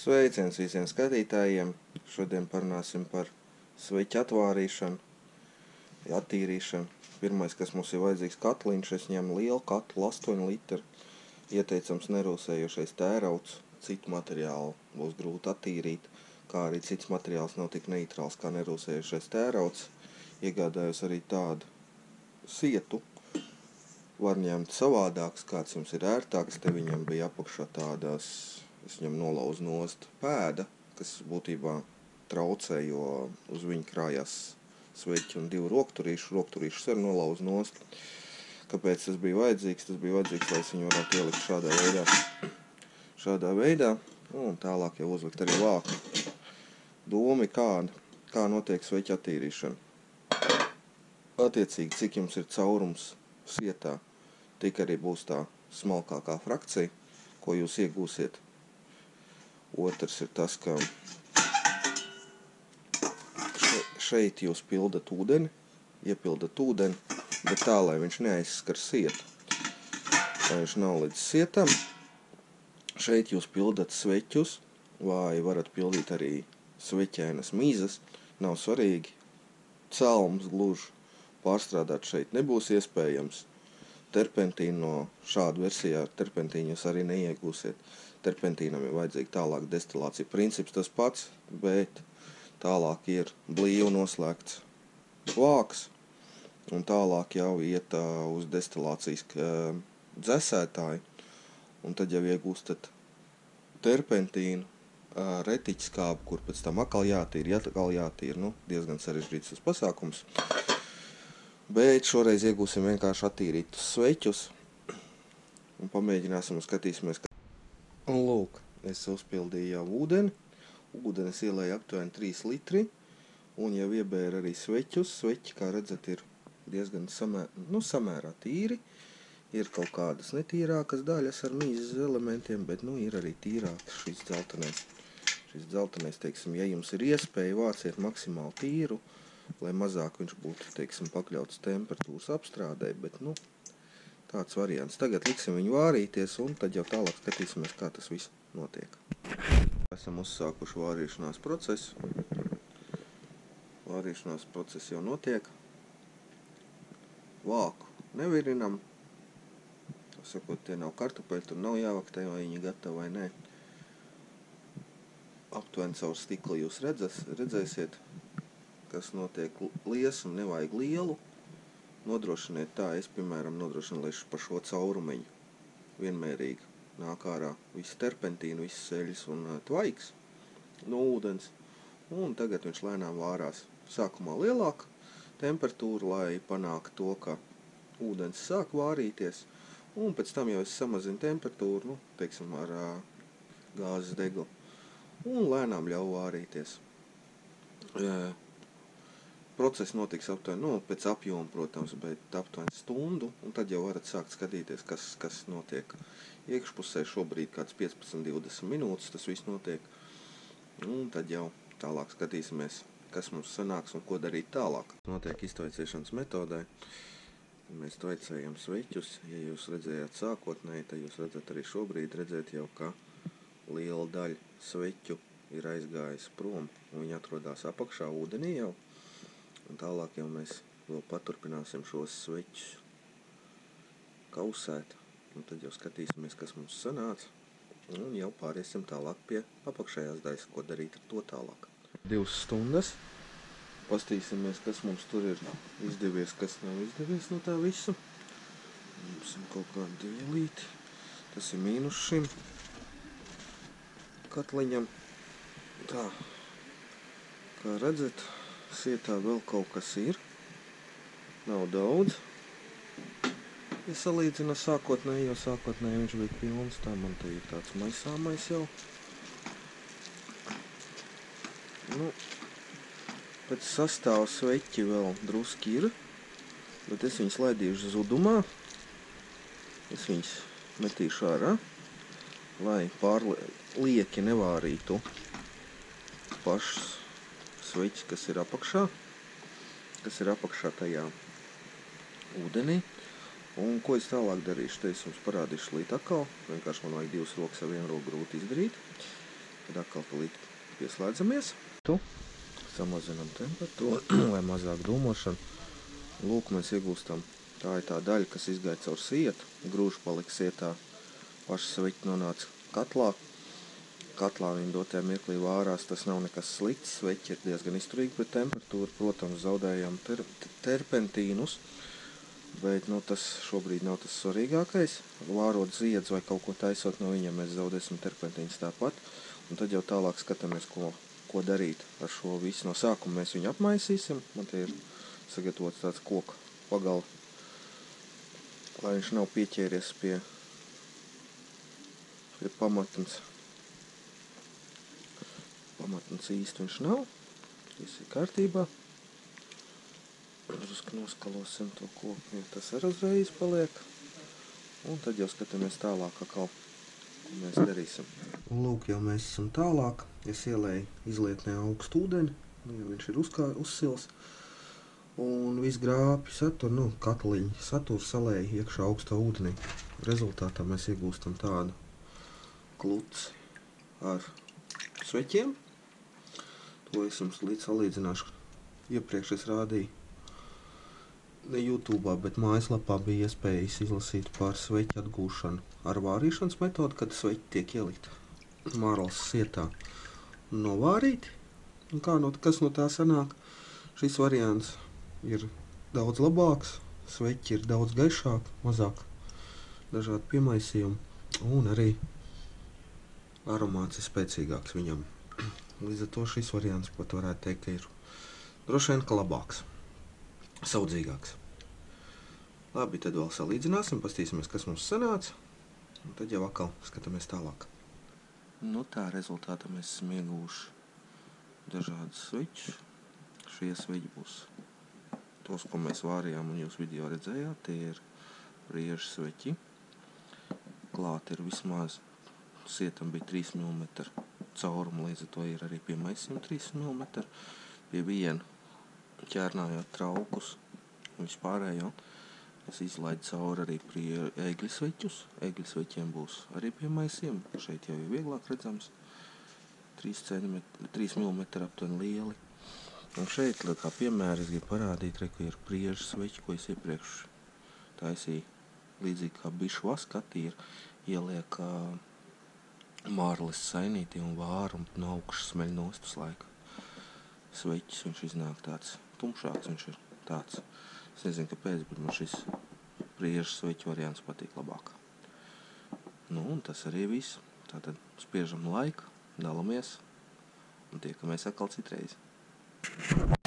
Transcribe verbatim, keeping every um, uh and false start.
Sveiciens visiem skatītājiem! Šodien parunāsim par sveķu atvārīšanu, attīrīšanu. Pirmais, kas mums ir vajadzīgs katliņš, es ņemu lielu katlu, astoņu litru. Ieteicams nerūsējošais tērauds, citu materiālu būs grūti attīrīt, kā arī cits materiāls nav tik neitrāls kā nerūsējošais tērauds. Iegādājos arī tādu sietu. Var ņemt savādāks, kāds jums ir ērtāks. Te viņam bija apakšā tādās, es viņam nolauzu nost pēda, kas būtībā traucē, jo uz viņu krājās sveķi un divu rokturīšu. Rokturīšus arī nolauzu nost. Kāpēc tas bija vajadzīgs? Tas bija vajadzīgs, lai es viņu varētu ielikt šādā veidā. Šādā veidā, un tālāk jau uzlikt arī vāku. Doma ir kāda, kā notiek sveķa attīrīšana. Attiecīgi, cik jums ir caurums sietā, tik arī būs tā smalkākā frakcija, ko jūs iegūsiet. Otrs ir tas, ka šeit jūs pildat ūdeni, iepildat ūdeni, bet tā, lai viņš neaizskar sietu. Lai viņš nav līdz sietam, šeit jūs pildat sveķus, vai varat pildīt arī sveķēnas mīzes, nav svarīgi. Celms gluži pārstrādāt šeit nebūs iespējams. Terpentīnu no šādu versijā terpentīnu jūs arī neiegūsiet. Terpentīnam ir vajadzīga tālāk destilācija. Princips tas pats, bet tālāk ir blīvi noslēgts vāks, un tālāk jau iet uh, uz destilācijas uh, dzesētāju, un tad jau iegūstat terpentīnu, uh, retiķskābu, kur pēc tam akal jātīra, atkal jātīra, nu, diezgan sarežģīts tas pasākums. Bet šoreiz iegūsim vienkārši attīrītus sveķus un pamēģināsim un skatīsimies. Un lūk, es uzpildīju jau ūdeni. Ūdenes ielēju aptuveni trīs litri un jau iebēru arī sveķus. Sveķi, kā redzat, ir diezgan samē, nu, samērā tīri. Ir kaut kādas netīrākas daļas ar mīzes elementiem, bet nu, ir arī tīrāks šis dzeltenais. Šis dzeltenais, teiksim, ja jums ir iespēja, vāciet maksimāli tīru, lai mazāk viņš būtu, teiksim, pakļauts temperatūras apstrādē, bet, nu, tāds variants. Tagad liksim viņu vārīties, un tad jau tālāk skatīsimies, kā tas viss notiek. Esam uzsākuši vārīšanās procesu. Vārīšanās process jau notiek. Vāku nevirinam. Sakot, tie nav kartupeļi, tur nav jāvaktē, vai viņi gatavi vai nē. Aptuveni caur stikli jūs redzes, redzēsiet, kas notiek liesumu, nevajag lielu. Nodrošiniet tā, es, piemēram, nodrošinu, lai pa šo caurumeņu vienmērīgi nāk ārā viss terpentīnu, viss seļas un tvaiks no ūdens. Un tagad viņš lēnām vārās sākumā lielāka temperatūra, lai panāktu to, ka ūdens sāk vārīties. Un pēc tam jau es samazinu temperatūru, nu, teiksim, ar uh, gāzes deglu. Un lēnām ļauj vārīties. Uh, Process notiks aptuveni, nu, pēc apjoma, protams, bet aptuveni stundu, un tad jau varat sākt skatīties, kas, kas notiek iekšpusē. Šobrīd kāds piecpadsmit līdz divdesmit minūtes tas viss notiek, un tad jau tālāk skatīsimies, kas mums sanāks un ko darīt tālāk. Notiek iztvaicēšanas metodē. Mēs tvaicējam sveķus. Ja jūs redzējāt sākotnēji, tad jūs redzat arī šobrīd, redzēt jau, ka liela daļa sveķu ir aizgājis prom, un viņi atrodās apakšā ūdenī jau. Un tālāk jau mēs vēl paturpināsim šos sveķus kausēt. Un tad jau skatīsimies, kas mums sanāca. Un jau pāriesim tālāk pie apakšējās daļas, ko darīt ar to tālāk. Divas stundas. Pastīsimies, kas mums tur ir izdevies, kas nav izdevies no tā visu. Mums ir kaut kādi divilīti. Tas ir mīnus šim katliņam. Tā, kā redzat, sietā vēl kaut kas ir. Nav daudz. Ja salīdzina sākotnēji, jo sākotnēji viņš bija pilns, tā man te ir tāds maisāmais jau. Nu, pēc sastāvu sveķi vēl druski ir, bet es viņus laidīšu zudumā. Es viņus metīšu ārā, lai pārlieki nevārītu pašas sveķis, kas ir apakšā, kas ir apakšā tajā ūdenī. Un ko es tālāk darīšu? Te es jums parādīšu līdz atkal. Vienkārši man vajag divas rokas ar vienu roku grūti izdarīt. Tad atkal palīt pieslēdzamies. Tu samazinām temperatūru, lai mazāk dūmošana. Lūk, mēs iegūstam. Tā ir tā daļa, kas izgāja caur sietu. Grūži palika sietā. Paši sveķi nonāca katlā. Katlā viņi dotajā mirklī vārās. Tas nav nekas slikts. Sveķi ir diezgan izturīgi pret temperatūru. Protams, zaudējām ter terpentīnus. Bet nu, tas šobrīd nav tas svarīgākais. Vārot ziedz vai kaut ko taisot no viņiem, mēs zaudēsim terpentīnus tāpat. Un tad jau tālāk skatāmies, ko, ko darīt ar šo visu. No sākuma mēs viņu apmaisīsim. Man te ir sagatavots tāds koka pagala, lai viņš nav pieķēries pie, pie pamatnes. Pamatnes īsti viņš nav. Viss ir kārtībā. Drusku noskalosim to koku, jo tas arī uzreiz paliek. Un tad jau skatāmies tālāk, atkal, ko mēs darīsim. Un lūk, jau mēs esam tālāk. Es ielēju izlietnē augstu ūdeni, jo viņš ir uzkā, uzsils. Un viss grāpi satur, nu, katliņi satur salēja iekšā augstā ūdenī. Rezultātā mēs iegūstam tādu kluci ar sveķiem. To es jums līdz salīdzināšu. Iepriekš es rādīju ne YouTube'ā, bet mājaslapā bija iespējas izlasīt par sveķu atgūšanu ar vārīšanas metodu, kad sveķi tiek ielikt mārlas sietā un novārīti. Un kā no, kas no tā sanāk? Šis variants ir daudz labāks, sveķi ir daudz gaišāk, mazāk dažādi piemaisījumi un arī aromāts ir spēcīgāks viņam. Līdz ar to šis variants pat varētu teikt, ka ir droši vien ka labāks, saudzīgāks. Labi, tad vēl salīdzināsim, pastīsimies, kas mums sanāca, un tad jau atkal skatāmies tālāk. Nu tā rezultātā mēs esam ieguvuši dažādas sveķus. Šie sveķi būs tos, ko mēs vārījām un jūs video redzējāt, tie ir priežu sveķi. Klāt ir vismaz, sietam bija trīs milimetri cauruma, līdz ar to ir arī piemaisījumi trīs milimetri. Pie viena ķērnājot traukus un vispārējo. Es izlaidu cauri arī prie egļu sveķus. Egļu sveķiem būs arī piemaisījumi. Šeit jau ir vieglāk redzams. trīs milimetri aptuveni lieli. Un šeit, kā piemēra, es gribu parādīt, re, ka ir priežu sveķi, ko es iepriekš taisīju līdzīgi kā bišu vaskati, ir ieliek mārles sainītī un vāru un no augšas smeļ nost uz laiku. Sveķis, viņš iznāk tāds tumšāks, viņš ir tāds. Es nezinu, kāpēc, bet man šis priežu sveķi variants patīk labāk. Nu, un tas arī viss. Tātad spiežam laiku, dalamies un tiekamies atkal citreiz.